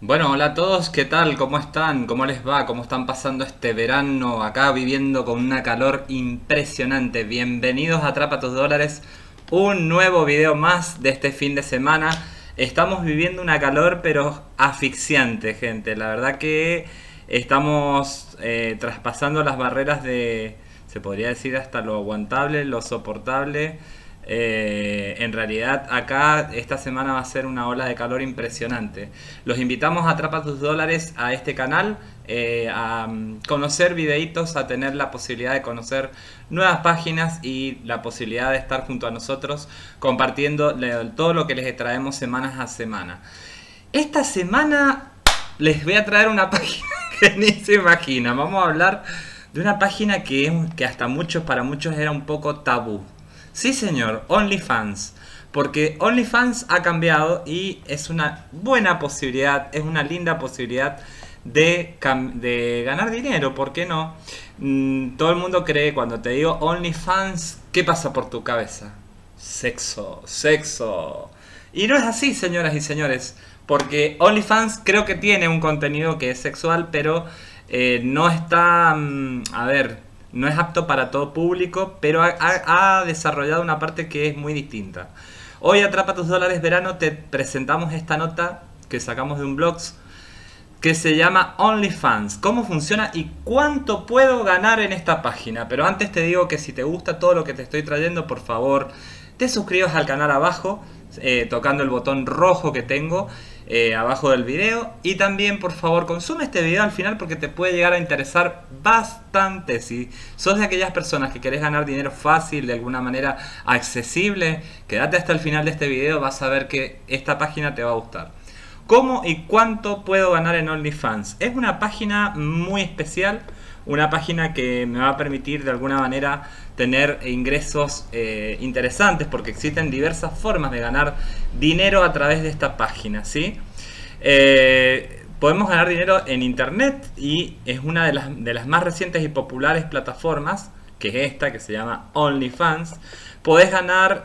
Bueno, hola a todos, ¿qué tal? ¿Cómo están? ¿Cómo les va? ¿Cómo están pasando este verano acá viviendo con una calor impresionante? Bienvenidos a Atrapa tus dólares, un nuevo video más de este fin de semana. Estamos viviendo una calor pero asfixiante, gente. La verdad que estamos traspasando las barreras de, se podría decir, hasta lo aguantable, lo soportable. En realidad acá esta semana va a ser una ola de calor impresionante. Los invitamos a Atrapa tus dólares a este canal, a conocer videitos, a tener la posibilidad de conocer nuevas páginas y la posibilidad de estar junto a nosotros compartiendo todo lo que les traemos semanas a semana. Esta semana les voy a traer una página que ni se imaginan. Vamos a hablar de una página que hasta muchos, para muchos era un poco tabú. Sí, señor, OnlyFans. Porque OnlyFans ha cambiado y es una buena posibilidad, es una linda posibilidad de ganar dinero, ¿por qué no? Todo el mundo cree, cuando te digo OnlyFans, ¿qué pasa por tu cabeza? Sexo, sexo. Y no es así, señoras y señores, porque OnlyFans creo que tiene un contenido que es sexual, pero no está, a ver, no es apto para todo público, pero ha desarrollado una parte que es muy distinta. Hoy Atrapa tus dólares verano te presentamos esta nota que sacamos de un blog que se llama OnlyFans. ¿Cómo funciona y cuánto puedo ganar en esta página? Pero antes te digo que si te gusta todo lo que te estoy trayendo, por favor, te suscribas al canal abajo, tocando el botón rojo que tengo abajo del video. Y también, por favor, consume este video al final porque te puede llegar a interesar bastante. Si sos de aquellas personas que querés ganar dinero fácil, de alguna manera accesible, quédate hasta el final de este video, vas a ver que esta página te va a gustar. ¿Cómo y cuánto puedo ganar en OnlyFans? Es una página muy especial, una página que me va a permitir de alguna manera tener ingresos interesantes, porque existen diversas formas de ganar dinero a través de esta página, ¿sí? Podemos ganar dinero en internet y es una de las más recientes y populares plataformas, que es esta, que se llama OnlyFans. Podés ganar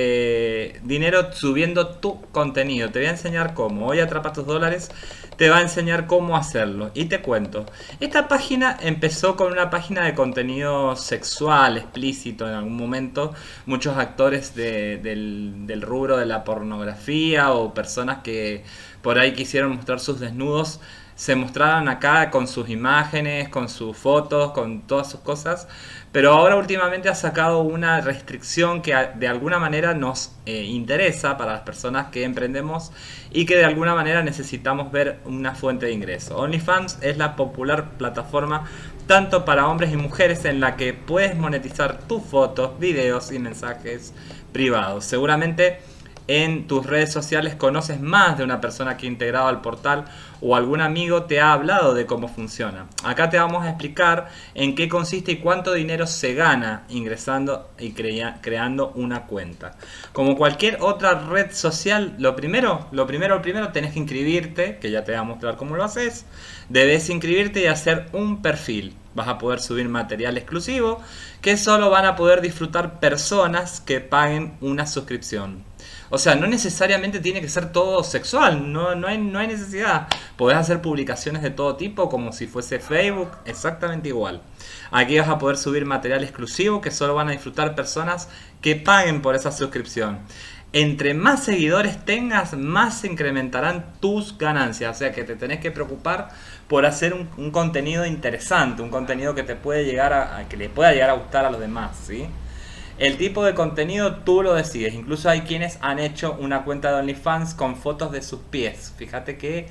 dinero subiendo tu contenido. Te voy a enseñar cómo. Hoy Atrapa tus dólares te va a enseñar cómo hacerlo. Y te cuento. Esta página empezó con una página de contenido sexual, explícito en algún momento. Muchos actores del rubro de la pornografía o personas que por ahí quisieron mostrar sus desnudos se mostraron acá con sus imágenes, con sus fotos, con todas sus cosas. Pero ahora últimamente ha sacado una restricción que de alguna manera nos interesa para las personas que emprendemos y que de alguna manera necesitamos ver una fuente de ingreso. OnlyFans es la popular plataforma tanto para hombres y mujeres en la que puedes monetizar tus fotos, videos y mensajes privados. Seguramente en tus redes sociales conoces más de una persona que ha integrado al portal o algún amigo te ha hablado de cómo funciona. Acá te vamos a explicar en qué consiste y cuánto dinero se gana ingresando y creando una cuenta. Como cualquier otra red social, lo primero tenés que inscribirte, que ya te voy a mostrar cómo lo haces. Debes inscribirte y hacer un perfil. Vas a poder subir material exclusivo que solo van a poder disfrutar personas que paguen una suscripción. O sea, no necesariamente tiene que ser todo sexual, no hay necesidad. Podés hacer publicaciones de todo tipo, como si fuese Facebook, exactamente igual. Aquí vas a poder subir material exclusivo que solo van a disfrutar personas que paguen por esa suscripción. Entre más seguidores tengas, más se incrementarán tus ganancias. O sea que te tenés que preocupar por hacer un contenido interesante, un contenido que te puede llegar que le pueda llegar a gustar a los demás, ¿sí? El tipo de contenido tú lo decides. Incluso hay quienes han hecho una cuenta de OnlyFans con fotos de sus pies. Fíjate qué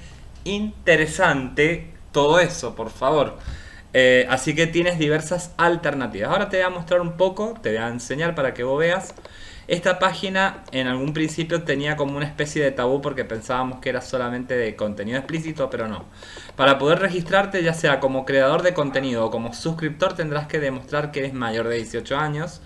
interesante todo eso, por favor. Así que tienes diversas alternativas. Ahora te voy a mostrar un poco, te voy a enseñar para que vos veas. Esta página en algún principio tenía como una especie de tabú porque pensábamos que era solamente de contenido explícito, pero no. Para poder registrarte, ya sea como creador de contenido o como suscriptor, tendrás que demostrar que eres mayor de 18 años.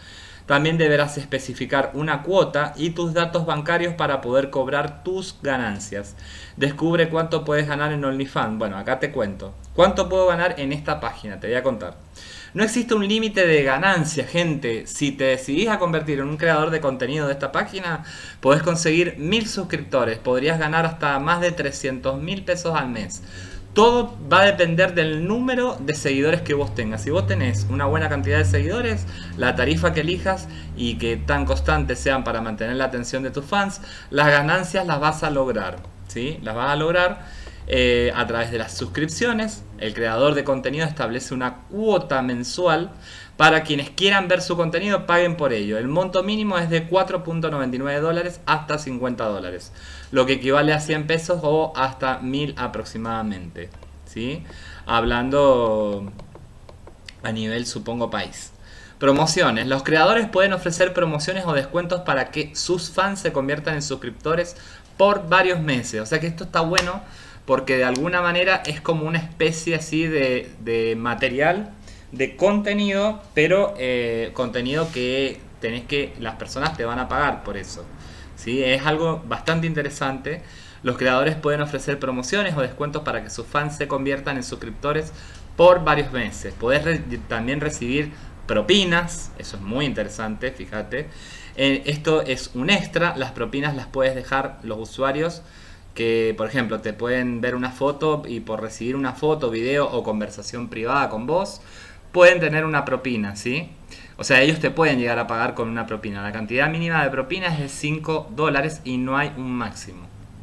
También deberás especificar una cuota y tus datos bancarios para poder cobrar tus ganancias. Descubre cuánto puedes ganar en OnlyFans. Bueno, acá te cuento. ¿Cuánto puedo ganar en esta página? Te voy a contar. No existe un límite de ganancia, gente. Si te decidís a convertir en un creador de contenido de esta página, podés conseguir 1000 suscriptores. Podrías ganar hasta más de 300.000 pesos al mes. Todo va a depender del número de seguidores que vos tengas. Si vos tenés una buena cantidad de seguidores, la tarifa que elijas y que tan constantes sean para mantener la atención de tus fans, las ganancias las vas a lograr, ¿sí? Las vas a lograr a través de las suscripciones. El creador de contenido establece una cuota mensual para quienes quieran ver su contenido, paguen por ello. El monto mínimo es de $4.99 hasta $50, lo que equivale a 100 pesos o hasta 1000 aproximadamente, ¿sí? Hablando a nivel, supongo, país. Promociones. Los creadores pueden ofrecer promociones o descuentos para que sus fans se conviertan en suscriptores por varios meses. O sea que esto está bueno porque de alguna manera es como una especie así de material, de contenido, pero contenido que las personas te van a pagar por eso, ¿sí? Es algo bastante interesante. Los creadores pueden ofrecer promociones o descuentos para que sus fans se conviertan en suscriptores por varios meses. Podés también recibir propinas, eso es muy interesante, fíjate. Esto es un extra. Las propinas las puedes dejar los usuarios que, por ejemplo, te pueden ver una foto y por recibir una foto, video o conversación privada con vos, pueden tener una propina, ¿sí? O sea, ellos te pueden llegar a pagar con una propina. La cantidad mínima de propina es de $5 y no hay un máximo.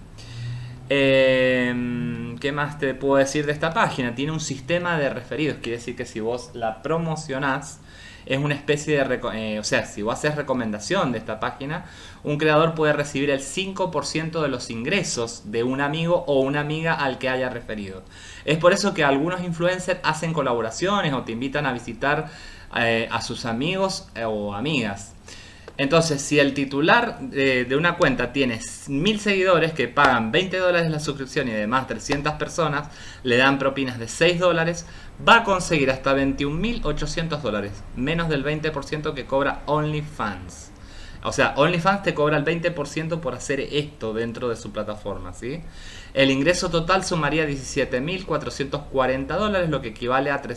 ¿Qué más te puedo decir de esta página? Tiene un sistema de referidos, quiere decir que si vos la promocionás, es una especie de... o sea, si vos haces recomendación de esta página, un creador puede recibir el 5% de los ingresos de un amigo o una amiga al que haya referido. Es por eso que algunos influencers hacen colaboraciones o te invitan a visitar a sus amigos o amigas. Entonces, si el titular de una cuenta tiene 1000 seguidores que pagan $20 la suscripción y además 300 personas le dan propinas de $6, va a conseguir hasta $21.800, menos del 20% que cobra OnlyFans. O sea, OnlyFans te cobra el 20% por hacer esto dentro de su plataforma, ¿sí? El ingreso total sumaría $17.440, lo que equivale a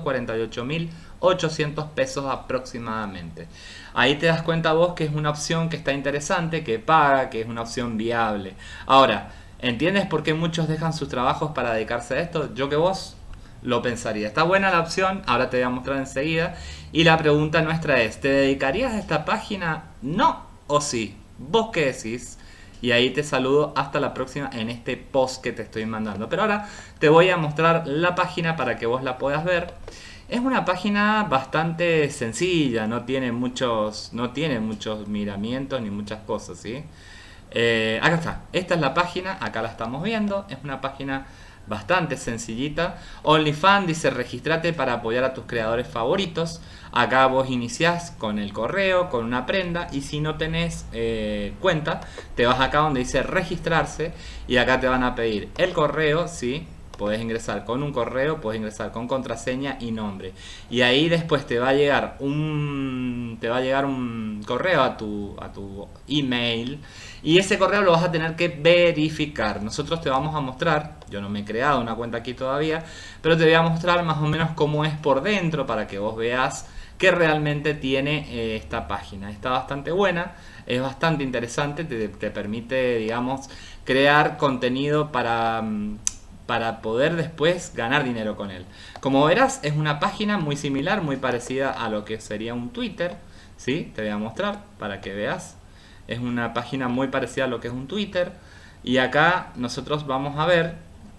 348.800 pesos aproximadamente. Ahí te das cuenta vos que es una opción que está interesante, que paga, que es una opción viable. Ahora, ¿entiendes por qué muchos dejan sus trabajos para dedicarse a esto? Yo que vos lo pensaría. Está buena la opción, ahora te voy a mostrar enseguida. Y la pregunta nuestra es, ¿te dedicarías a esta página? ¿No o sí? ¿Vos qué decís? Y ahí te saludo hasta la próxima en este post que te estoy mandando. Pero ahora te voy a mostrar la página para que vos la puedas ver. Es una página bastante sencilla, no tiene muchos miramientos ni muchas cosas, ¿sí? Acá está, esta es la página, acá la estamos viendo, es una página bastante sencillita. OnlyFans dice registrate para apoyar a tus creadores favoritos. Acá vos iniciás con el correo, con una prenda, y si no tenés cuenta, te vas acá donde dice registrarse y acá te van a pedir el correo, ¿sí? Podés ingresar con un correo, podés ingresar con contraseña y nombre. Y ahí después te va a llegar un correo a tu email. Y ese correo lo vas a tener que verificar. Nosotros te vamos a mostrar, yo no me he creado una cuenta aquí todavía, pero te voy a mostrar más o menos cómo es por dentro para que vos veas que realmente tiene esta página. Está bastante buena, es bastante interesante, te permite, digamos, crear contenido para poder después ganar dinero con él. Como verás, es una página muy similar, muy parecida a lo que sería un Twitter, ¿sí? Te voy a mostrar para que veas. Es una página muy parecida a lo que es un Twitter. Y acá nosotros vamos a ver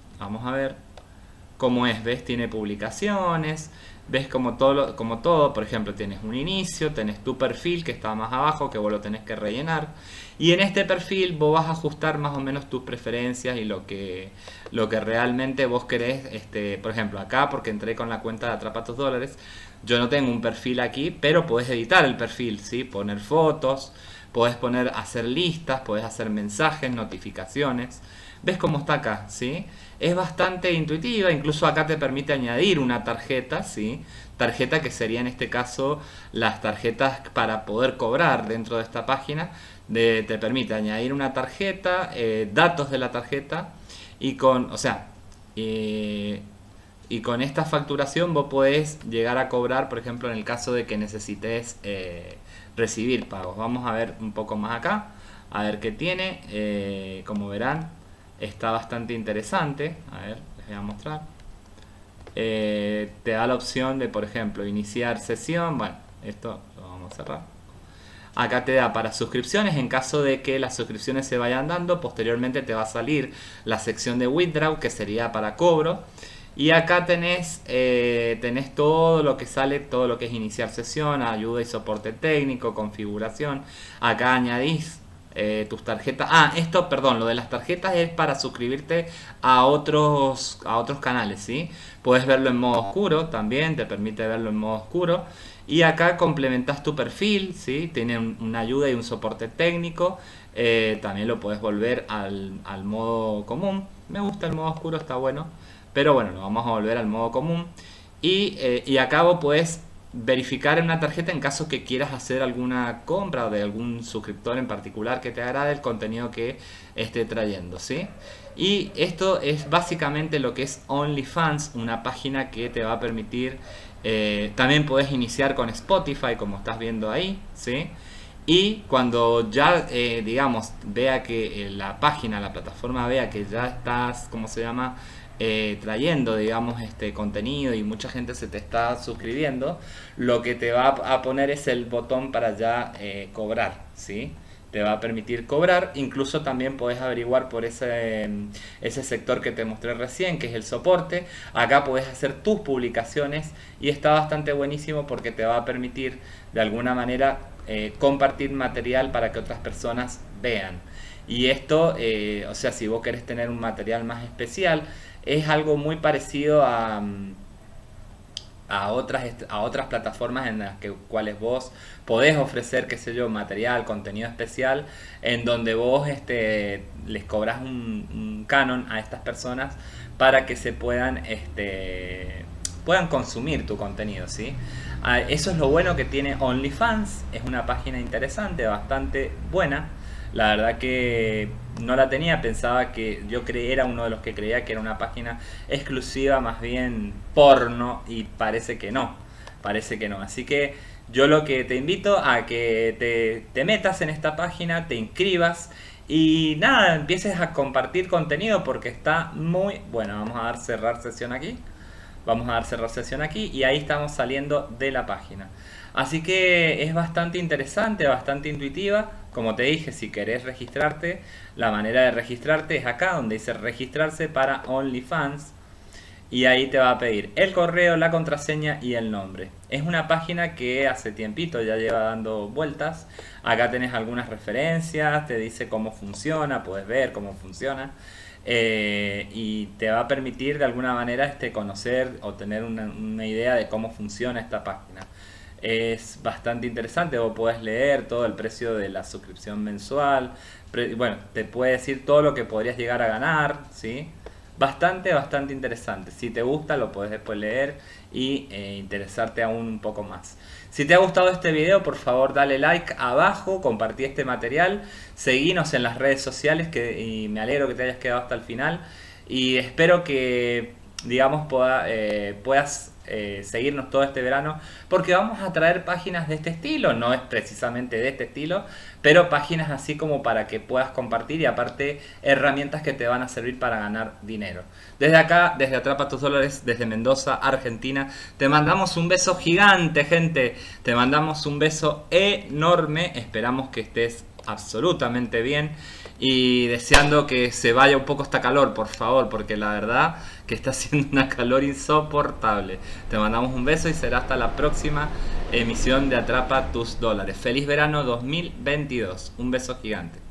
cómo es, ¿ves? Tiene publicaciones, ves como todo, por ejemplo, tienes un inicio, tenés tu perfil que está más abajo, que vos lo tenés que rellenar. Y en este perfil vos vas a ajustar más o menos tus preferencias y lo que realmente vos querés. Por ejemplo, acá, porque entré con la cuenta de Atrapa tus dólares, yo no tengo un perfil aquí, pero podés editar el perfil, ¿sí? Poner fotos, podés hacer listas, podés hacer mensajes, notificaciones. ¿Ves cómo está acá? ¿Sí? Es bastante intuitiva, incluso acá te permite añadir una tarjeta, ¿sí? Tarjeta que sería en este caso las tarjetas para poder cobrar dentro de esta página. Te permite añadir una tarjeta, datos de la tarjeta y con, o sea, y con esta facturación vos podés llegar a cobrar, por ejemplo, en el caso de que necesites recibir pagos. Vamos a ver un poco más acá, a ver qué tiene. Como verán, está bastante interesante. A ver, les voy a mostrar. Te da la opción de, por ejemplo, iniciar sesión. Bueno, esto lo vamos a cerrar. Acá te da para suscripciones, en caso de que las suscripciones se vayan dando, posteriormente te va a salir la sección de withdraw, que sería para cobro. Y acá tenés todo lo que sale, todo lo que es iniciar sesión, ayuda y soporte técnico, configuración. Acá añadís tus tarjetas. Esto, perdón, lo de las tarjetas es para suscribirte a otros canales, ¿sí? Puedes verlo en modo oscuro también, te permite verlo en modo oscuro. Y acá complementas tu perfil, ¿sí? Tiene una ayuda y un soporte técnico. También lo puedes volver al modo común. Me gusta el modo oscuro, está bueno. Pero bueno, lo vamos a volver al modo común. Y acá vos podés verificar en una tarjeta en caso que quieras hacer alguna compra de algún suscriptor en particular que te agrade el contenido que esté trayendo, ¿sí? Y esto es básicamente lo que es OnlyFans, una página que te va a permitir... también podés iniciar con Spotify, como estás viendo ahí, ¿sí? Y cuando ya, digamos, vea que la página, la plataforma vea que ya estás, ¿cómo se llama? Trayendo, digamos, este contenido y mucha gente se te está suscribiendo, lo que te va a poner es el botón para ya cobrar, ¿sí? Te va a permitir cobrar. Incluso también podés averiguar por ese sector que te mostré recién, que es el soporte. Acá podés hacer tus publicaciones y está bastante buenísimo porque te va a permitir de alguna manera compartir material para que otras personas vean. Y esto, o sea, si vos querés tener un material más especial, es algo muy parecido a otras plataformas en las cuales vos podés ofrecer, qué sé yo, material, contenido especial, en donde vos les cobras un canon a estas personas para que se puedan consumir tu contenido, ¿sí? Eso es lo bueno que tiene OnlyFans. Es una página interesante, bastante buena. La verdad que no la tenía, pensaba que era uno de los que creía que era una página exclusiva, más bien porno, y parece que no, Así que yo lo que te invito a que te metas en esta página, te inscribas y nada, empieces a compartir contenido porque está muy bueno. Vamos a dar cerrar sesión aquí. Y ahí estamos saliendo de la página. Así que es bastante interesante, bastante intuitiva. Como te dije, si querés registrarte, la manera de registrarte es acá donde dice registrarse para OnlyFans. Y ahí te va a pedir el correo, la contraseña y el nombre. Es una página que hace tiempito ya lleva dando vueltas. Acá tenés algunas referencias, te dice cómo funciona, puedes ver cómo funciona. Y te va a permitir de alguna manera conocer o tener una idea de cómo funciona esta página. Es bastante interesante, vos podés leer todo el precio de la suscripción mensual. Bueno, te puede decir todo lo que podrías llegar a ganar, ¿sí? Bastante interesante. Si te gusta, lo podés después leer y interesarte aún un poco más. Si te ha gustado este video, por favor dale like abajo, compartí este material, seguinos en las redes sociales y me alegro que te hayas quedado hasta el final. Y espero que, digamos, puedas seguirnos todo este verano, porque vamos a traer páginas de este estilo. No es precisamente de este estilo, pero páginas así como para que puedas compartir y aparte herramientas que te van a servir para ganar dinero. Desde acá, desde Atrapa tus Dólares, desde Mendoza, Argentina, te mandamos un beso gigante, gente. Te mandamos un beso enorme. Esperamos que estés absolutamente bien y deseando que se vaya un poco esta calor, por favor, porque la verdad que está haciendo una calor insoportable. Te mandamos un beso y será hasta la próxima emisión de Atrapa tus Dólares. Feliz verano 2022. Un beso gigante.